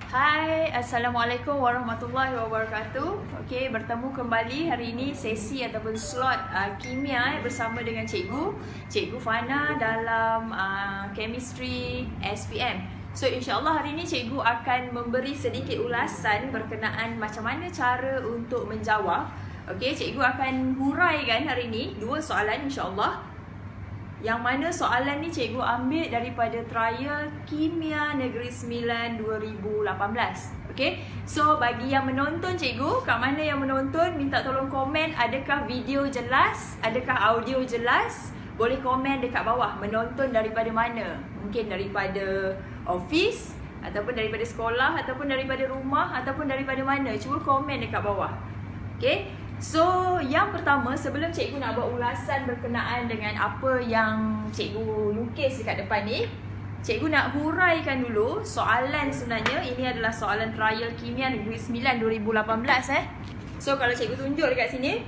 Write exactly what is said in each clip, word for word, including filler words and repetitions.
Hai, Assalamualaikum warahmatullahi wabarakatuh. Okey, bertemu kembali hari ini sesi ataupun slot uh, kimia bersama dengan cikgu Cikgu Fana dalam uh, chemistry S P M. So insyaAllah hari ini cikgu akan memberi sedikit ulasan berkenaan macam mana cara untuk menjawab. Okey, cikgu akan huraikan hari ini dua soalan insyaAllah. Yang mana soalan ni cikgu ambil daripada trial Kimia Negeri Sembilan dua ribu lapan belas. Okay, so bagi yang menonton cikgu, kat mana yang menonton, minta tolong komen adakah video jelas, adakah audio jelas. Boleh komen dekat bawah, menonton daripada mana. Mungkin daripada office, ataupun daripada sekolah, ataupun daripada rumah, ataupun daripada mana. Cuba komen dekat bawah. Okay, so yang pertama, sebelum cikgu nak buat ulasan berkenaan dengan apa yang cikgu lukis dekat depan ni, cikgu nak huraikan dulu soalan sebenarnya. Ini adalah soalan trial Kimia Negeri Sembilan dua ribu lapan belas eh. So kalau cikgu tunjuk dekat sini,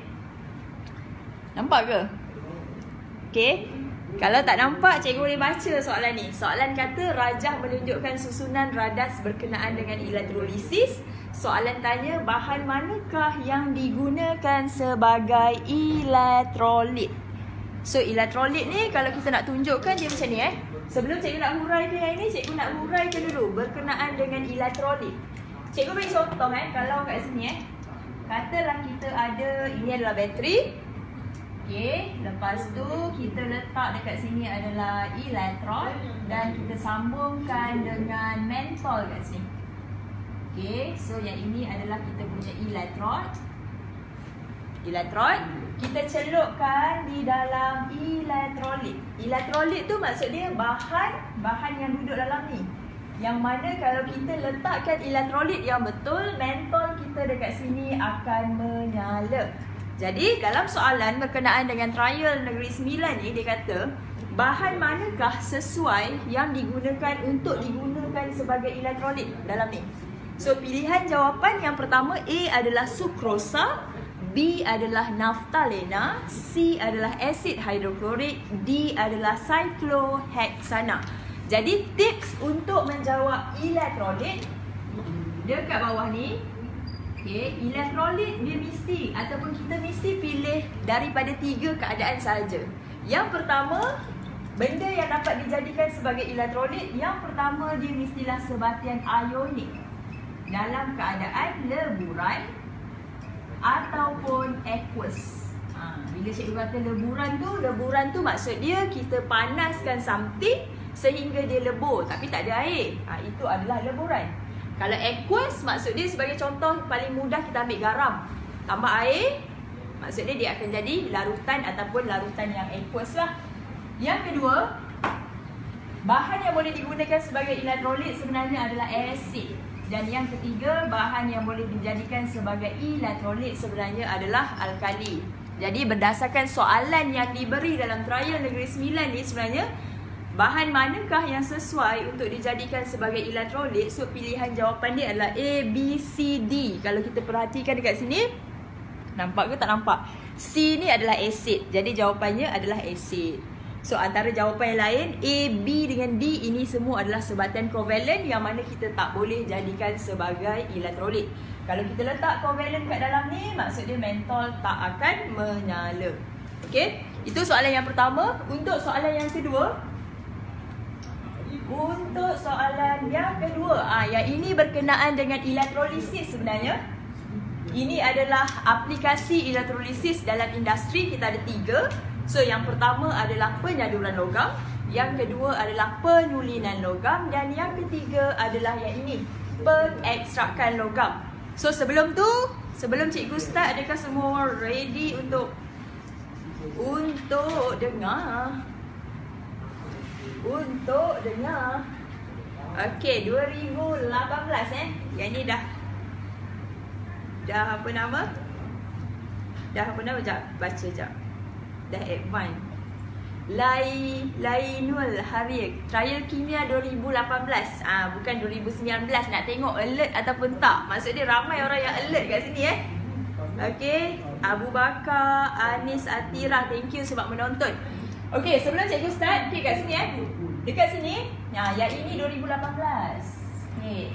nampak ke? Okay, kalau tak nampak, cikgu boleh baca soalan ni. Soalan kata rajah menunjukkan susunan radas berkenaan dengan elektrolisis. Soalan tanya bahan manakah yang digunakan sebagai elektrolit. So elektrolit ni kalau kita nak tunjukkan dia macam ni eh. Sebelum cikgu nak huraikan yang ini, cikgu nak huraikan dulu berkenaan dengan elektrolit. Cikgu beri contoh eh, kalau kat sini eh, katalah kita ada, ini adalah bateri. Okay, lepas tu kita letak dekat sini adalah elektron dan kita sambungkan dengan mentol kat sini. Okay, so yang ini adalah kita punya elektron. Elektron kita celupkan di dalam elektrolit. Elektrolit tu maksud dia bahan bahan yang duduk dalam ni. Yang mana kalau kita letakkan elektrolit yang betul, mentol kita dekat sini akan menyala. Jadi dalam soalan berkenaan dengan trial Negeri Sembilan ni, dia kata bahan manakah sesuai yang digunakan untuk digunakan sebagai elektrolit dalam ni. So pilihan jawapan yang pertama, A adalah sukrosa, B adalah naftalena, C adalah asid hidroklorik, D adalah cyclohexana. Jadi tips untuk menjawab elektrolit dekat bawah ni. Okay, elektrolit dia mesti ataupun kita mesti pilih daripada tiga keadaan sahaja. Yang pertama, benda yang dapat dijadikan sebagai elektrolit, yang pertama dia mestilah sebatian ionik dalam keadaan leburan ataupun aqueous. Ha, bila cikgu kata leburan tu, leburan tu maksud dia kita panaskan something sehingga dia lebur tapi tak ada air. Ha, itu adalah leburan. Kalau aqueous maksud dia, sebagai contoh paling mudah kita ambil garam, tambah air, maksud dia dia akan jadi larutan ataupun larutan yang aqueous lah. Yang kedua, bahan yang boleh digunakan sebagai elektrolit sebenarnya adalah asid. Dan yang ketiga, bahan yang boleh dijadikan sebagai elektrolit sebenarnya adalah alkali. Jadi berdasarkan soalan yang diberi dalam trial Negeri Sembilan ni, sebenarnya bahan manakah yang sesuai untuk dijadikan sebagai elektrolit? So pilihan jawapan dia adalah A, B, C, D. Kalau kita perhatikan dekat sini, nampak ke tak nampak? C ni adalah asid. Jadi jawapannya adalah asid. So antara jawapan yang lain, A, B dengan D, ini semua adalah sebatian kovalen yang mana kita tak boleh jadikan sebagai elektrolit. Kalau kita letak kovalen kat dalam ni, maksud dia mentol tak akan menyala. Okey, itu soalan yang pertama. Untuk soalan yang kedua, Untuk soalan yang kedua, ah, yang ini berkenaan dengan elektrolisis sebenarnya. Ini adalah aplikasi elektrolisis dalam industri. Kita ada tiga. So yang pertama adalah penyaduran logam, yang kedua adalah penyulinan logam, dan yang ketiga adalah yang ini, pengekstrakan logam. So sebelum tu, sebelum cikgu start, adakah semua ready untuk Untuk dengar? Untuk dengar. Okey, dua ribu lapan belas eh. Yang ni dah Dah apa nama? Dah apa nama? Sekejap, baca sekejap. Dah advance. Lai Lainul Harir Trial Kimia dua ribu lapan belas. Ah, bukan dua ribu sembilan belas. Nak tengok alert ataupun tak. Maksud dia ramai orang yang alert kat sini eh. Okey, Abu Bakar, Anis Atira, thank you sebab menonton. Okey, sebelum cikgu start, okey kat sini eh. Dekat sini, nah yang ini dua ribu lapan belas. Okey.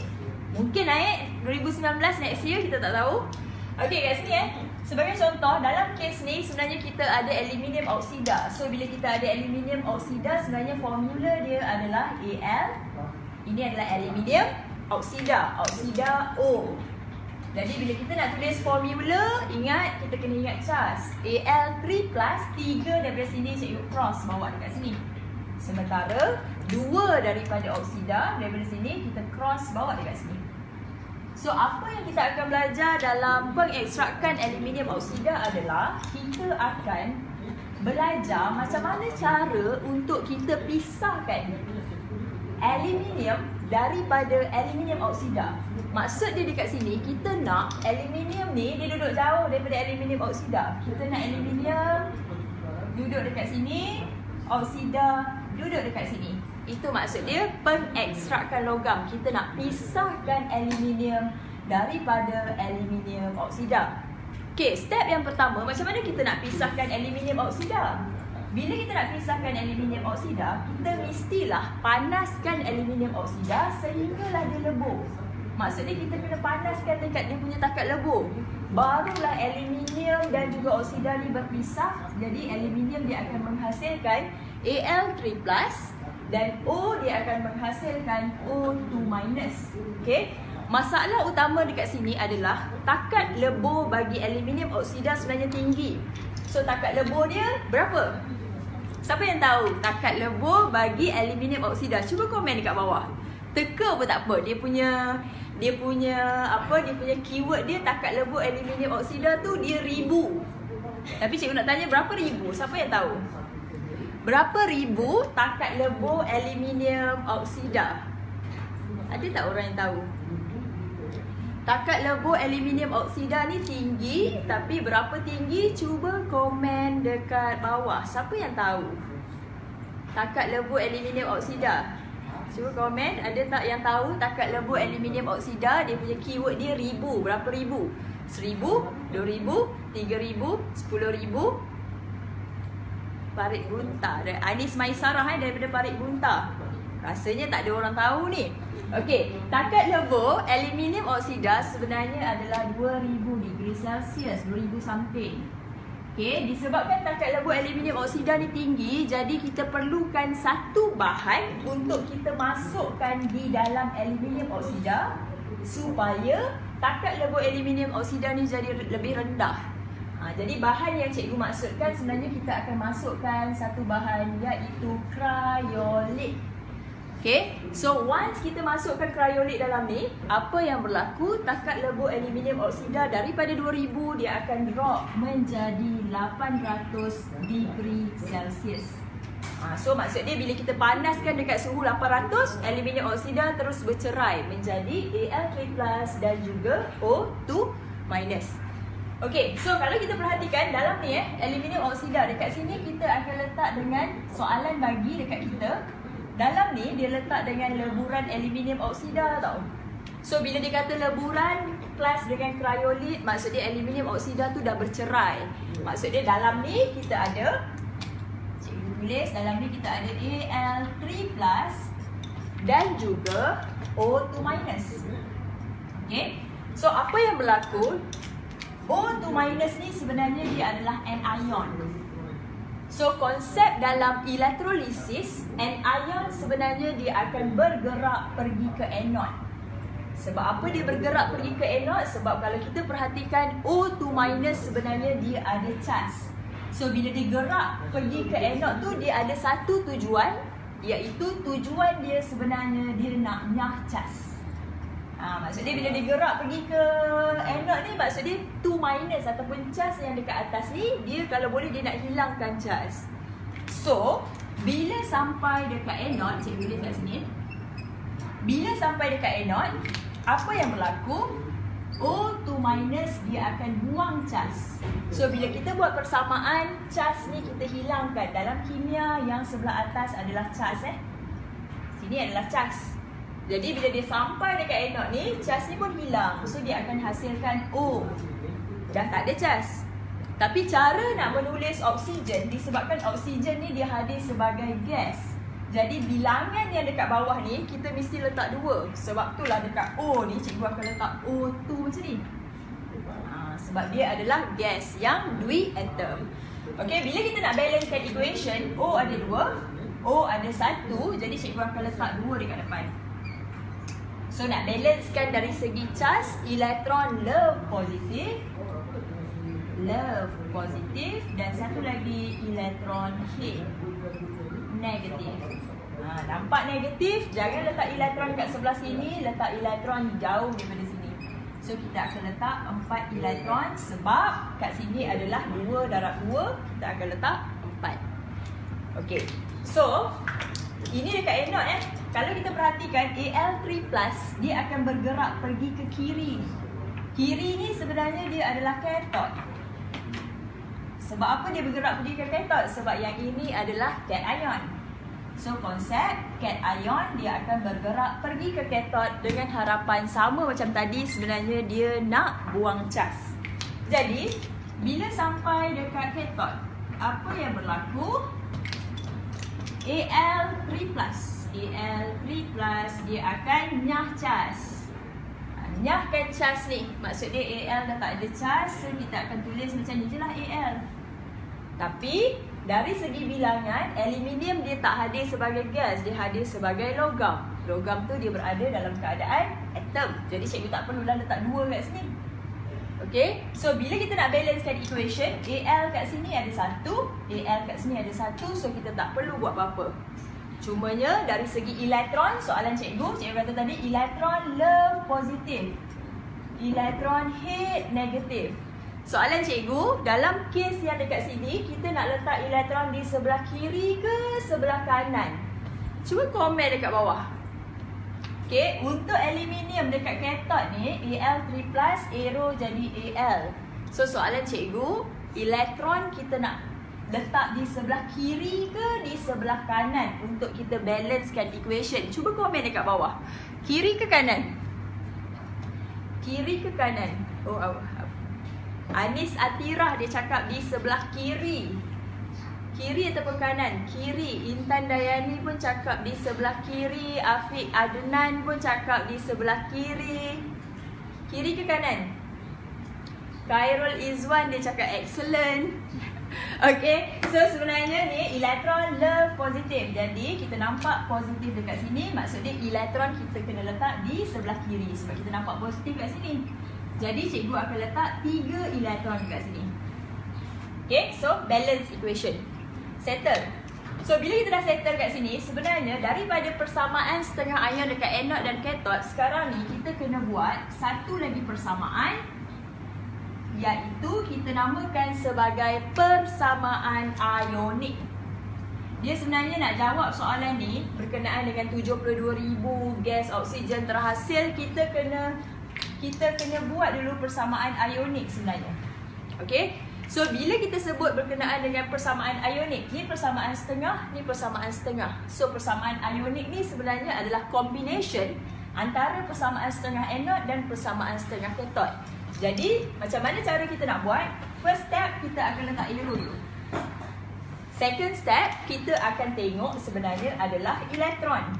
Mungkin naik dua ribu sembilan belas next year, kita tak tahu. Okey, kat sini eh. Sebagai contoh, dalam kes ni sebenarnya kita ada aluminium oksida. So bila kita ada aluminium oksida, sebenarnya formula dia adalah A L. Ini adalah aluminium oksida, oksida O. Jadi bila kita nak tulis formula, ingat kita kena ingat charge. A L three plus, tiga daripada sini cikgu cross bawa dekat sini. Sementara dua daripada oksida daripada sini kita cross bawa dekat sini. So apa yang kita akan belajar dalam pengekstrakan aluminium oksida adalah kita akan belajar macam mana cara untuk kita pisahkan aluminium daripada aluminium oksida. Maksud dia dekat sini, kita nak aluminium ni dia duduk jauh daripada aluminium oksida. Kita nak aluminium duduk dekat sini, oksida duduk dekat sini. Itu maksud dia pengekstrakan logam. Kita nak pisahkan aluminium daripada aluminium oksida. Okey, step yang pertama, macam mana kita nak pisahkan aluminium oksida? Bila kita nak pisahkan aluminium oksida, kita mestilah panaskan aluminium oksida sehinggalah dia lebur. Maksudnya kita kena panaskan dekat dia punya takat lebur. Barulah aluminium dan juga oksida ni berpisah. Jadi aluminium dia akan menghasilkan A L three plus dan O dia akan menghasilkan O two minus. Okey. Masalah utama dekat sini adalah takat lebur bagi aluminium oksida sebenarnya tinggi. So takat lebur dia berapa? Siapa yang tahu takat lebur bagi aluminium oksida? Cuba komen dekat bawah. Teka pun tak apa. Dia punya dia punya apa? Dia punya keyword dia takat lebur aluminium oksida tu dia ribu. Tapi cikgu nak tanya berapa ribu? Siapa yang tahu? Berapa ribu takat lebur aluminium oksida? Ada tak orang yang tahu? Takat lebur aluminium oksida ni tinggi, tapi berapa tinggi? Cuba komen dekat bawah. Siapa yang tahu? Takat lebur aluminium oksida. Cuba komen, ada tak yang tahu takat lebur aluminium oksida? Dia punya keyword dia ribu. Berapa ribu? Seribu, dua ribu, tiga ribu, sepuluh ribu. Parit Bunta. Anis Maisarah eh, daripada Parit Bunta. Rasanya tak ada orang tahu ni. Okey, takat lebur aluminium oksida sebenarnya adalah dua ribu degree Celsius, dua ribu something. Okey, disebabkan takat lebur aluminium oksida ni tinggi, jadi kita perlukan satu bahan untuk kita masukkan di dalam aluminium oksida supaya takat lebur aluminium oksida ni jadi lebih rendah. Ha, jadi bahan yang cikgu maksudkan sebenarnya kita akan masukkan satu bahan iaitu kryolit. Okay, so once kita masukkan kryolit dalam ni, apa yang berlaku? Takat lebur aluminium oksida daripada dua ribu dia akan drop menjadi lapan ratus degree Celsius. Ha, so maksud dia bila kita panaskan dekat suhu lapan ratus, aluminium oksida terus bercerai menjadi A L three plus dan juga O two minus. Okey, so kalau kita perhatikan dalam ni eh, aluminium oksida dekat sini kita akan letak dengan soalan bagi dekat kita. Dalam ni dia letak dengan leburan aluminium oksida tau. So bila dia kata leburan plus dengan kryolit, maksud dia aluminium oksida tu dah bercerai. Maksud dia dalam ni kita ada, cikgu tulis dalam ni kita ada A L three plus dan juga O two minus. Okey, so apa yang berlaku? O two minus ni sebenarnya dia adalah anion. So konsep dalam elektrolisis, anion sebenarnya dia akan bergerak pergi ke anod. Sebab apa dia bergerak pergi ke anod? Sebab kalau kita perhatikan O two minus sebenarnya dia ada charge. So bila dia gerak pergi ke anod tu dia ada satu tujuan, iaitu tujuan dia sebenarnya dia nak nyah charge. Ha, maksud dia bila dia gerak pergi ke anod ni, maksud dia two minus ataupun charge yang dekat atas ni, dia kalau boleh dia nak hilangkan charge. So, bila sampai dekat anod, cikgu tulis kat sini. Bila sampai dekat anod, apa yang berlaku? O two minus dia akan buang charge. So, bila kita buat persamaan, charge ni kita hilangkan. Dalam kimia yang sebelah atas adalah charge eh. Sini adalah charge. Jadi bila dia sampai dekat anod ni, charge ni pun hilang. So dia akan hasilkan O. Dah tak ada charge. Tapi cara nak menulis oksigen, disebabkan oksigen ni dia hadir sebagai gas. Jadi bilangan yang dekat bawah ni kita mesti letak dua. Sebab itulah dekat O ni cikgu akan letak O dua macam ni. Ha, sebab dia adalah gas yang dwi-atom. Okey, bila kita nak balancekan equation, O ada dua, O ada satu, jadi cikgu akan letak dua dekat depan. So nak balancekan dari segi charge, elektron love positif, love positif, dan satu lagi elektron hate negatif. Ha, nampak negatif, jangan letak elektron kat sebelah sini, letak elektron jauh daripada sini. So kita akan letak empat elektron sebab kat sini adalah dua darab dua, kita akan letak empat. Okey. So, ini dekat anode eh. Kalau kita perhatikan A L tiga plus, dia akan bergerak pergi ke kiri. Kiri ni sebenarnya dia adalah cathode. Sebab apa dia bergerak pergi ke cathode? Sebab yang ini adalah cation. So konsep cation dia akan bergerak pergi ke cathode dengan harapan sama macam tadi, sebenarnya dia nak buang cas. Jadi bila sampai dekat cathode, apa yang berlaku? A L tiga plus, A L tiga plus dia akan nyah cas. Nyahkan cas ni, maksud dia A L dah tak ada cas, so kita akan tulis macam ni je lah A L. Tapi dari segi bilangan, aluminium dia tak hadir sebagai gas, dia hadir sebagai logam. Logam tu dia berada dalam keadaan atom. Jadi cikgu tak perlulah letak dua kat sini. Okay, so bila kita nak balancekan equation, A L kat sini ada satu, A L kat sini ada satu, so kita tak perlu buat apa-apa. Cumanya dari segi elektron, soalan cikgu, cikgu kata tadi elektron love positif, elektron hate negatif. Soalan cikgu, dalam kes yang dekat sini, kita nak letak elektron di sebelah kiri ke sebelah kanan? Cuba komen dekat bawah. Okay, untuk aluminium dekat cathode ni, A L tiga plus, arrow jadi A L. So soalan cikgu, elektron kita nak letak di sebelah kiri ke di sebelah kanan untuk kita balancekan equation? Cuba komen dekat bawah. Kiri ke kanan? Kiri ke kanan? Oh, Anis Atirah dia cakap di sebelah kiri. Kiri ataupun kanan? Kiri. Intan Dayani pun cakap di sebelah kiri. Afiq Adnan pun cakap di sebelah kiri. Kiri ke kanan? Khairul Izwan dia cakap excellent. Okay, so sebenarnya ni elektron love positif. Jadi kita nampak positif dekat sini, maksud dia elektron kita kena letak di sebelah kiri sebab kita nampak positif kat sini. Jadi cikgu akan letak tiga elektron dekat sini. Okay, so balance equation. Settle. So bila kita dah settle kat sini, sebenarnya daripada persamaan setengah ion dekat anode dan cathode, sekarang ni kita kena buat satu lagi persamaan, iaitu kita namakan sebagai persamaan ionik. Dia sebenarnya nak jawab soalan ni berkenaan dengan tujuh puluh dua ribu gas oksigen terhasil, kita kena kita kena buat dulu persamaan ionik sebenarnya. Okay, so bila kita sebut berkenaan dengan persamaan ionik, ni persamaan setengah, ni persamaan setengah. So persamaan ionik ni sebenarnya adalah combination antara persamaan setengah anode dan persamaan setengah cathode. Jadi macam mana cara kita nak buat? First step, kita akan letak arrow dulu. Second step, kita akan tengok sebenarnya adalah elektron.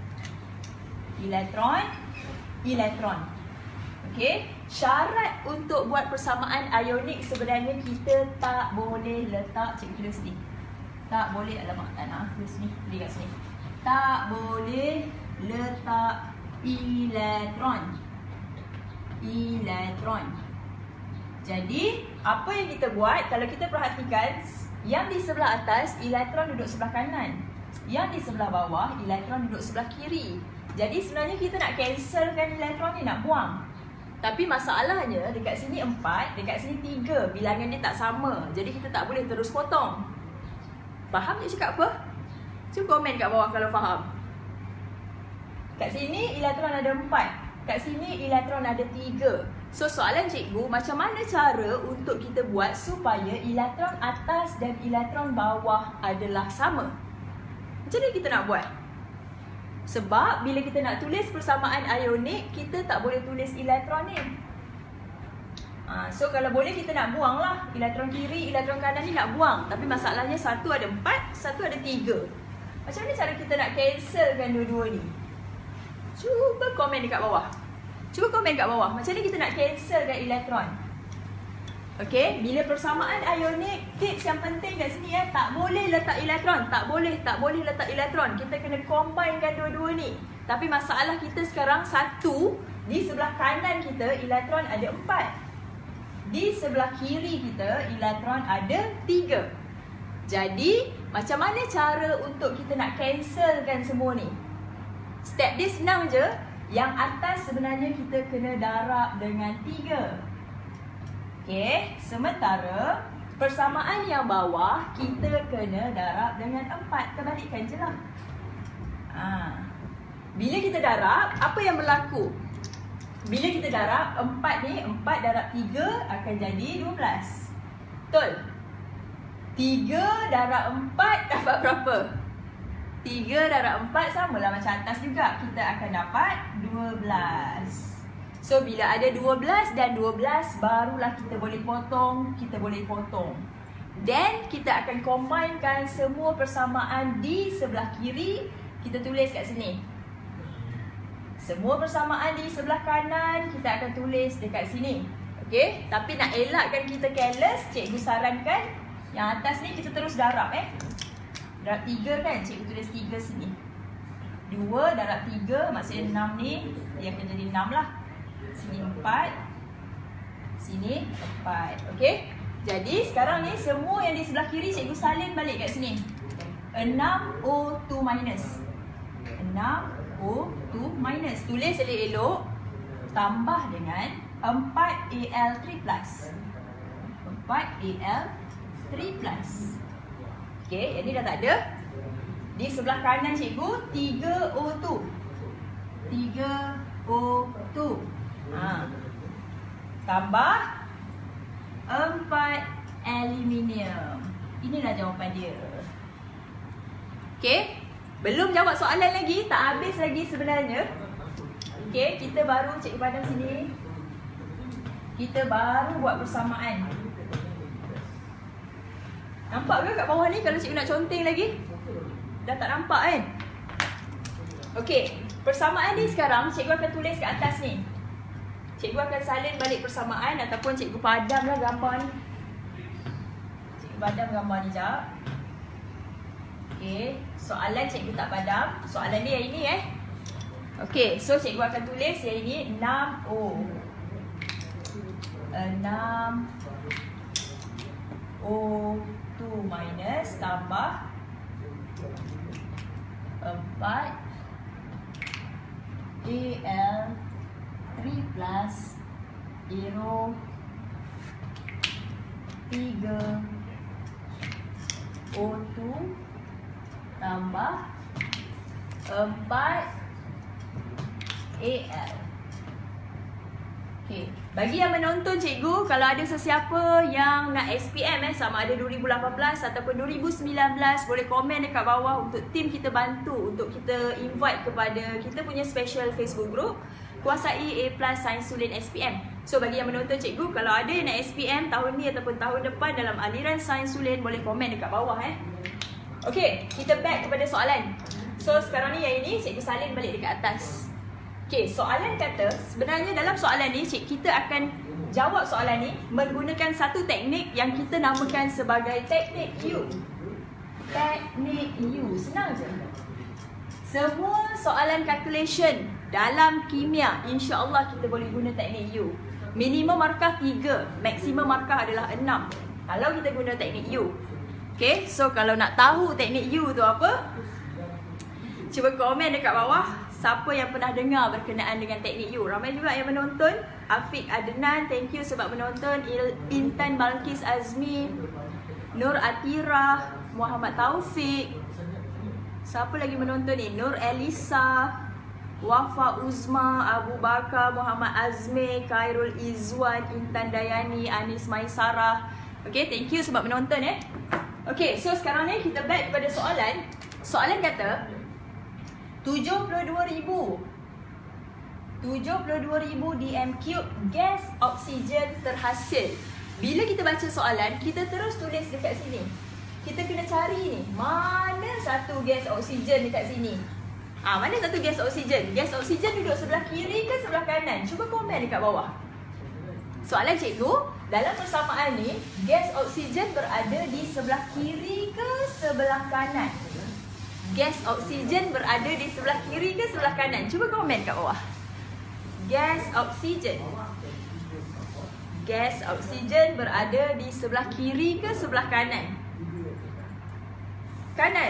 Elektron, elektron. Okay, syarat untuk buat persamaan ionik sebenarnya kita tak boleh letak, cikgu tulis sini. Tak boleh, alamak tak nak tulis sini, beri kat sini. Tak boleh letak elektron. Elektron. Jadi, apa yang kita buat, kalau kita perhatikan, yang di sebelah atas, elektron duduk sebelah kanan. Yang di sebelah bawah, elektron duduk sebelah kiri. Jadi sebenarnya kita nak cancelkan elektron ni, nak buang. Tapi masalahnya dekat sini empat, dekat sini tiga. Bilangan dia tak sama. Jadi kita tak boleh terus potong. Faham dia cakap apa? Cuba komen kat bawah kalau faham. Kat sini elektron ada empat. Kat sini elektron ada tiga. So soalan cikgu, macam mana cara untuk kita buat supaya elektron atas dan elektron bawah adalah sama? Macam mana kita nak buat? Sebab bila kita nak tulis persamaan ionik, kita tak boleh tulis elektron ni. ha, So kalau boleh kita nak buang lah. Elektron kiri, elektron kanan ni nak buang. Tapi masalahnya satu ada empat, satu ada tiga. Macam mana cara kita nak cancelkan dua-dua ni? Cuba komen dekat bawah. Cuba komen dekat bawah. Macam mana kita nak cancelkan elektron? Okey, bila persamaan ionik, tips yang penting kat sini eh, tak boleh letak elektron, tak boleh, tak boleh letak elektron. Kita kena combinekan dua-dua ni. Tapi masalah kita sekarang satu, di sebelah kanan kita elektron ada empat. Di sebelah kiri kita elektron ada tiga. Jadi, macam mana cara untuk kita nak cancelkan semua ni? Step dia senang je. Yang atas sebenarnya kita kena darab dengan tiga. Okey, sementara persamaan yang bawah kita kena darab dengan empat. Terbalikkan je lah. Ha. Bila kita darab, apa yang berlaku? Bila kita darab, empat ni, empat darab tiga akan jadi dua belas. Betul? tiga darab empat dapat berapa? tiga darab empat samalah macam atas juga. Kita akan dapat dua belas. So, bila ada dua belas dan dua belas, barulah kita boleh potong, kita boleh potong. Then, kita akan combinekan semua persamaan di sebelah kiri. Kita tulis kat sini. Semua persamaan di sebelah kanan, kita akan tulis dekat sini. Okay? Tapi nak elakkan kita careless, cikgu sarankan yang atas ni kita terus darab eh. Darab tiga kan, cikgu tulis tiga sini. dua darab tiga, maksudnya enam ni, dia akan jadi enam lah. Sini empat, sini empat. Okey. Jadi sekarang ni semua yang di sebelah kiri cikgu salin balik kat sini. enam O dua minus. enam O dua minus. Tulis elok-elok. Tambah dengan empat A L tiga plus. empat A L tiga plus. Okey, yang ni dah tak ada. Di sebelah kanan cikgu tiga O dua. tiga O dua. Ha. Tambah empat aluminium. Inilah jawapan dia. Okey. Belum jawab soalan lagi. Tak habis lagi sebenarnya. Okey. Kita baru, cikgu padam sini. Kita baru buat persamaan. Nampak ke kat bawah ni kalau cikgu nak conteng lagi? Dah tak nampak kan? Okey. Persamaan ni sekarang cikgu akan tulis kat atas ni. Cikgu akan salin balik persamaan ataupun cikgu padamlah gambar ni. Cikgu padam gambar ni jap. Okey, soalan cikgu tak padam. Soalan ni yang ini eh. Okey, so cikgu akan tulis yang ini enam O. enam O dua minus tambah empat A L tiga plus Iro tiga O dua tambah empat A L. Okay. Bagi yang menonton cikgu, kalau ada sesiapa yang nak S P M eh, sama ada dua ribu lapan belas ataupun dua ribu sembilan belas, boleh komen dekat bawah untuk tim kita bantu, untuk kita invite kepada kita punya special Facebook group Kuasai A plus Sains Sulen S P M. So bagi yang menonton cikgu, kalau ada yang nak S P M tahun ni ataupun tahun depan dalam aliran Sains Sulen, boleh komen dekat bawah eh. Okay, kita back kepada soalan. So sekarang ni yang ini cikgu salin balik dekat atas. Okay, soalan kata sebenarnya dalam soalan ni cik kita akan jawab soalan ni menggunakan satu teknik yang kita namakan sebagai teknik U. Teknik U, senang je. Semua soalan calculation dalam kimia, insya-Allah kita boleh guna teknik U. Minimum markah tiga, maksimum markah adalah enam kalau kita guna teknik U. Okay, so kalau nak tahu teknik U tu apa, cuba komen dekat bawah siapa yang pernah dengar berkenaan dengan teknik U. Ramai juga yang menonton. Afiq Adnan, thank you sebab menonton. Intan Balkis Azmi, Nur Atira, Muhammad Taufik. Siapa lagi menonton ni? Nur Elisa, Wafa Uzma, Abu Bakar, Muhammad Azmi, Khairul Izwan, Intan Dayani, Anis Maisarah. Okay, thank you sebab menonton eh. Okay, so sekarang ni kita back kepada soalan. Soalan kata tujuh puluh dua ribu tujuh puluh dua ribu D M cube gas oksigen terhasil. Bila kita baca soalan, kita terus tulis dekat sini. kita kena cari ni, mana satu gas oksigen dekat sini. Ah, mana satu gas oksigen? Gas oksigen duduk sebelah kiri ke sebelah kanan? Cuba komen dekat bawah. Soalan cikgu, dalam persamaan ni, gas oksigen berada di sebelah kiri ke sebelah kanan? Gas oksigen berada di sebelah kiri ke sebelah kanan? Cuba komen kat bawah. Gas oksigen. Gas oksigen berada di sebelah kiri ke sebelah kanan? Kanan.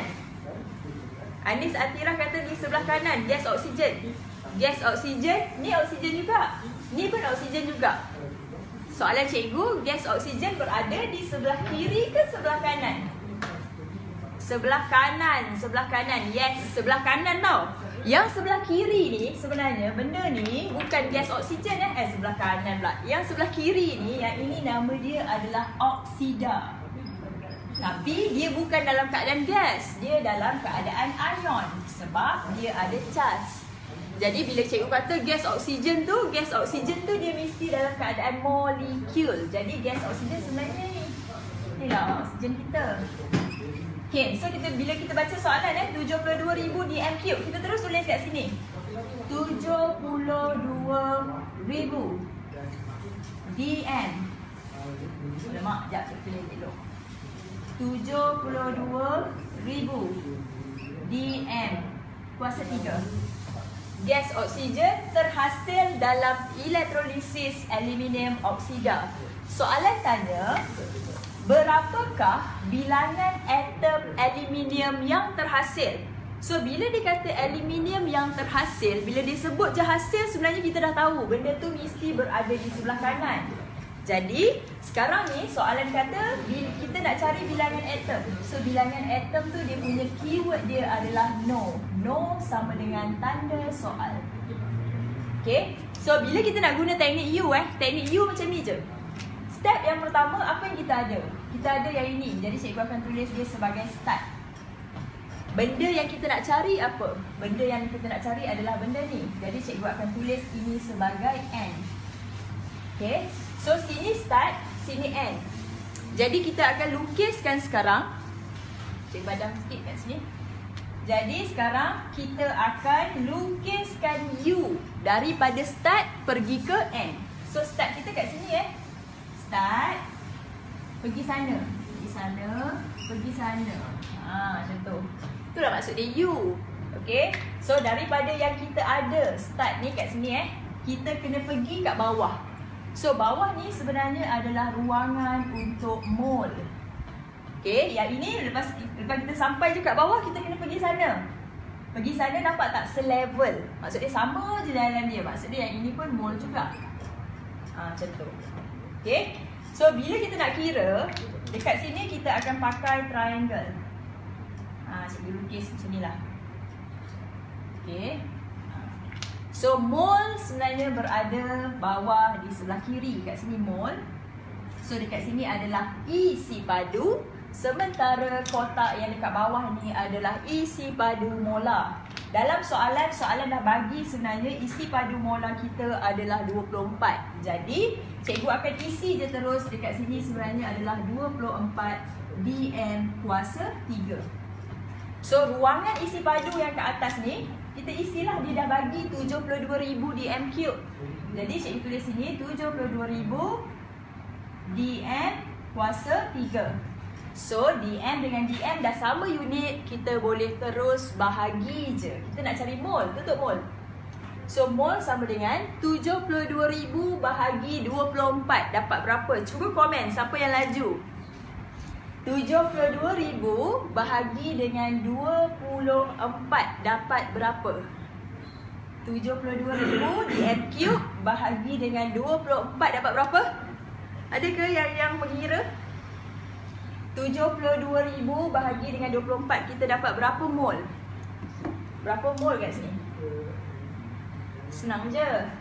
Anis Atira kata di sebelah kanan, gas oksigen. Gas oksigen, ni oksigen juga. Ni pun oksigen juga. Soalan cikgu, gas oksigen berada di sebelah kiri ke sebelah kanan? Sebelah kanan, sebelah kanan. Yes, sebelah kanan tau. Yang sebelah kiri ni sebenarnya benda ni bukan gas oksigen eh. Eh sebelah kanan pula. Yang sebelah kiri ni, yang ini nama dia adalah oksida. Tapi dia bukan dalam keadaan gas. Dia dalam keadaan ion. Sebab dia ada charge. Jadi bila cikgu kata gas oksigen tu, gas oksigen tu dia mesti dalam keadaan molekul. Jadi gas oksigen sebenarnya ni. Ni lah oksigen kita. Okay, so kita bila kita baca soalan eh tujuh puluh dua ribu di M cube, kita terus tulis kat sini. tujuh puluh dua ribu di M. Lemak, jap kita tulis dulu. tujuh puluh dua ribu di M kuasa tiga. Gas oksigen terhasil dalam elektrolisis aluminium oksida. Soalan tanya, berapakah bilangan atom aluminium yang terhasil? So, bila dia kata aluminium yang terhasil, bila dia sebut je hasil, sebenarnya kita dah tahu benda tu mesti berada di sebelah kanan. Jadi, sekarang ni soalan kata kita nak cari bilangan atom. So, bilangan atom tu dia punya keyword dia adalah no. No sama dengan tanda soal. Okay, so bila kita nak guna teknik U eh, teknik U macam ni je. Step yang pertama, apa yang kita ada? Kita ada yang ini. Jadi cikgu akan tulis dia sebagai start. Benda yang kita nak cari apa? Benda yang kita nak cari adalah benda ni. Jadi cikgu akan tulis ini sebagai N. Okay, so sini start, sini N. Jadi kita akan lukiskan sekarang. Cikgu padam sikit kat sini. Jadi sekarang kita akan lukiskan U daripada start pergi ke N. So start kita kat sini eh. Start, pergi sana, pergi sana, pergi sana. Ha, macam tu. Itulah maksud dia U. Okay. So daripada yang kita ada start ni kat sini eh, kita kena pergi kat bawah. So bawah ni sebenarnya adalah ruangan untuk mol. Okay, yang ini lepas lepas kita sampai je kat bawah, kita kena pergi sana. Pergi sana nampak tak selevel. Maksud dia sama je dalam dia. Maksud dia yang ini pun mol juga. Ha, macam tu. Okay, so bila kita nak kira, dekat sini kita akan pakai triangle. Ha, cikgu lukis macam ni lah. Okay. So mol sebenarnya berada bawah di sebelah kiri. Kat sini mol. So dekat sini adalah isi padu. Sementara kotak yang dekat bawah ni adalah isi padu molar. Dalam soalan, soalan dah bagi sebenarnya isi padu molar kita adalah dua puluh empat. Jadi, cikgu akan isi je terus dekat sini sebenarnya adalah dua puluh empat D M kuasa tiga. So, ruangan isi padu yang ke atas ni, kita isilah, dia dah bagi tujuh puluh dua ribu D M cube. Jadi, cikgu tulis sini tujuh puluh dua ribu D M kuasa tiga. So, D M dengan D M dah sama unit, kita boleh terus bahagi je. Kita nak cari mol, tutup mol. So, mol sama dengan tujuh puluh dua ribu bahagi dua puluh empat. Dapat berapa? Cuba komen siapa yang laju. tujuh puluh dua ribu bahagi dengan dua puluh empat dapat berapa? tujuh puluh dua ribu D M cube bahagi dengan dua puluh empat dapat berapa? Adakah yang yang mengira? tujuh puluh dua ribu bahagi dengan dua puluh empat, kita dapat berapa mol? Berapa mol kat sini? Senang je.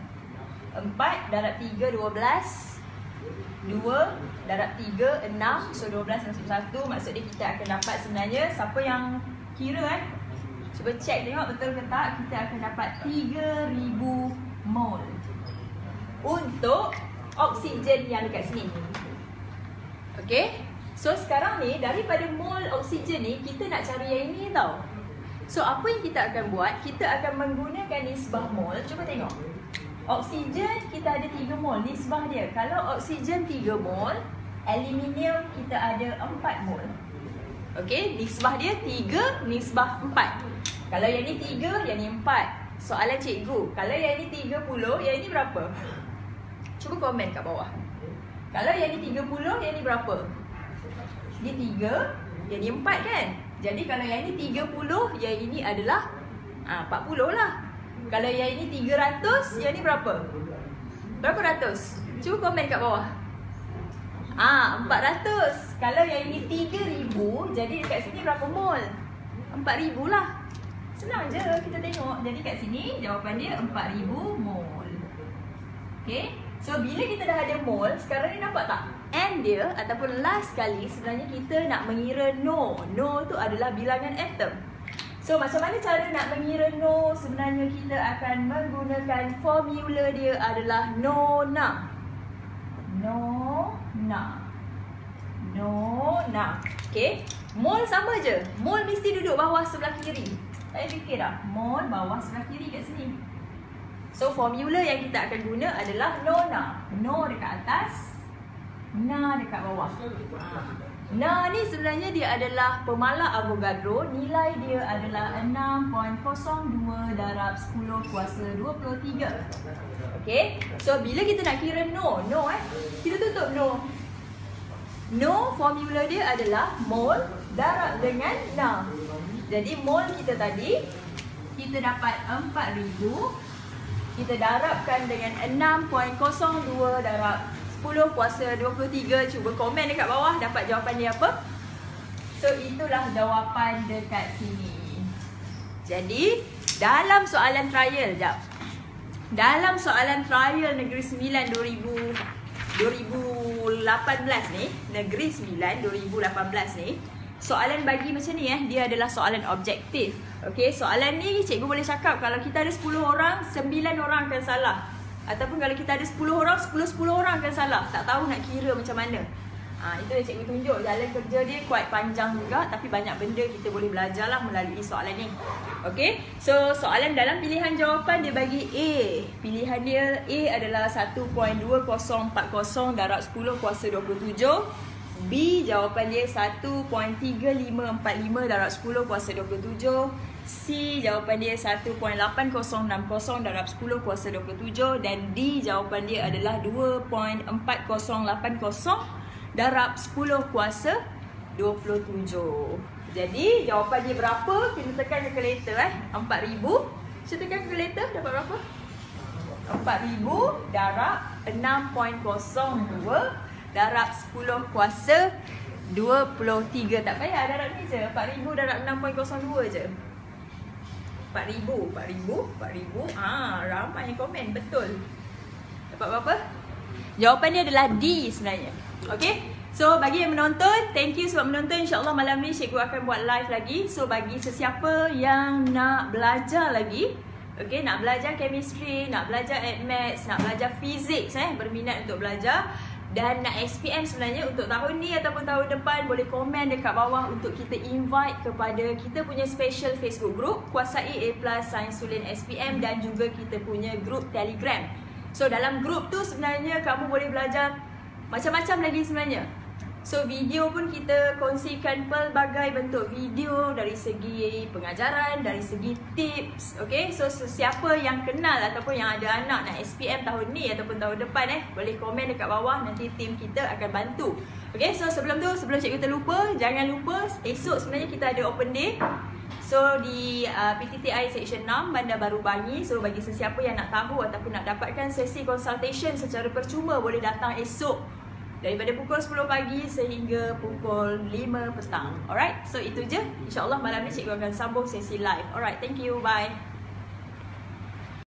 empat darab tiga, dua belas. dua darab tiga, enam. So dua belas masuk satu. Maksud dia kita akan dapat sebenarnya, siapa yang kira eh, cuba cek tengok betul ke tak. Kita akan dapat tiga ribu mol untuk oksigen yang dekat sini. Okay. So sekarang ni daripada mol oksigen ni kita nak cari yang ini tau. So apa yang kita akan buat? Kita akan menggunakan nisbah mol. Cuba tengok. Oksigen kita ada tiga mol nisbah dia. Kalau oksigen tiga mol, aluminium kita ada empat mol. Okey, nisbah dia tiga, nisbah empat. Kalau yang ni tiga, yang ni empat. Soalan cikgu, kalau yang ni tiga puluh, yang ni berapa? Cuba komen kat bawah. Kalau yang ni tiga puluh, yang ni berapa? Ni tiga, yang ni empat kan? Jadi kalau yang ni tiga puluh, yang ini adalah ah, empat puluh lah. Kalau yang ini tiga ratus, yang ni berapa? Berapa ratus? Cuba komen kat bawah. Ah, empat ratus. Kalau yang ini tiga ribu, jadi dekat sini berapa mol? empat ribu lah. Senang je kita tengok. Jadi kat sini jawapan dia empat ribu mol. Okay. So bila kita dah ada mol, sekarang ni nampak tak? N dia ataupun last kali sebenarnya kita nak mengira no. No tu adalah bilangan atom. So macam mana cara nak mengira no? Sebenarnya kita akan menggunakan formula dia adalah nona. Nona. Nona. Okay. Mol sama je. Mol mesti duduk bawah sebelah kiri. Saya fikir dah. Mol bawah sebelah kiri kat sini. So formula yang kita akan guna adalah nona. No dekat atas, na dekat bawah. Na ni sebenarnya dia adalah pemala Avogadro. Nilai dia adalah enam perpuluhan kosong dua darab sepuluh kuasa dua puluh tiga. Okay. So bila kita nak kira no, no eh, kita tutup no. No formula dia adalah mol darab dengan na. Jadi mol kita tadi, kita dapat empat ribu. Kita darabkan dengan enam perpuluhan kosong dua darab sepuluh kuasa dua puluh tiga. Cuba komen dekat bawah dapat jawapan dia apa. So itulah jawapan dekat sini. Jadi dalam soalan trial, jap. Dalam soalan trial Negeri Sembilan dua ribu lapan belas ni, Negeri Sembilan dua ribu lapan belas ni, soalan bagi macam ni eh, dia adalah soalan objektif. Okey, soalan ni cikgu boleh cakap kalau kita ada sepuluh orang, sembilan orang akan salah. Ataupun kalau kita ada sepuluh orang, sepuluh sepuluh orang akan salah. Tak tahu nak kira macam mana. Ha, itu yang cikgu tunjuk. Jalan kerja dia quite panjang juga, tapi banyak benda kita boleh belajar lah melalui soalan ni. Okey, so soalan dalam pilihan jawapan dia bagi A. Pilihan dia A adalah satu perpuluhan dua kosong empat kosong darab sepuluh kuasa dua puluh tujuh. B jawapan dia satu perpuluhan tiga lima empat lima darab sepuluh kuasa dua puluh tujuh. C jawapan dia satu perpuluhan lapan kosong enam kosong darab sepuluh kuasa dua puluh tujuh. Dan D jawapan dia adalah dua perpuluhan empat kosong lapan kosong darab sepuluh kuasa dua puluh tujuh. Jadi jawapan dia berapa? Kita tekan kalkulator eh. empat ribu. Kita tekan kalkulator dapat berapa? empat ribu darab enam perpuluhan kosong dua darab sepuluh kuasa dua puluh tiga. Tak payah darab ni je. empat ribu darab enam perpuluhan kosong dua je. empat ribu, empat ribu, empat ribu. Ah, ramai yang komen. Betul. Dapat berapa? Jawapan dia adalah D sebenarnya. Okay. So bagi yang menonton, thank you sebab menonton. InsyaAllah malam ni cikgu akan buat live lagi. So bagi sesiapa yang nak belajar lagi, okay, nak belajar chemistry, nak belajar maths, nak belajar physics eh, berminat untuk belajar dan nak S P M sebenarnya untuk tahun ni ataupun tahun depan, boleh komen dekat bawah untuk kita invite kepada kita punya special Facebook group Kuasai A Plus Sains Sulen S P M dan juga kita punya group Telegram. So dalam group tu sebenarnya kamu boleh belajar macam-macam lagi sebenarnya. So video pun kita kongsikan pelbagai bentuk video dari segi pengajaran, dari segi tips. Okay, so sesiapa yang kenal ataupun yang ada anak nak S P M tahun ni ataupun tahun depan eh, boleh komen dekat bawah, nanti tim kita akan bantu. Okay, so sebelum tu, sebelum cikgu terlupa, jangan lupa esok sebenarnya kita ada open day. So di uh, P T T I Seksyen enam Bandar Baru Bangi. So bagi sesiapa yang nak tahu ataupun nak dapatkan sesi consultation secara percuma, boleh datang esok daripada pukul sepuluh pagi sehingga pukul lima petang. Alright, so itu je. InsyaAllah malam ni cikgu akan sambung sesi live. Alright, thank you, bye.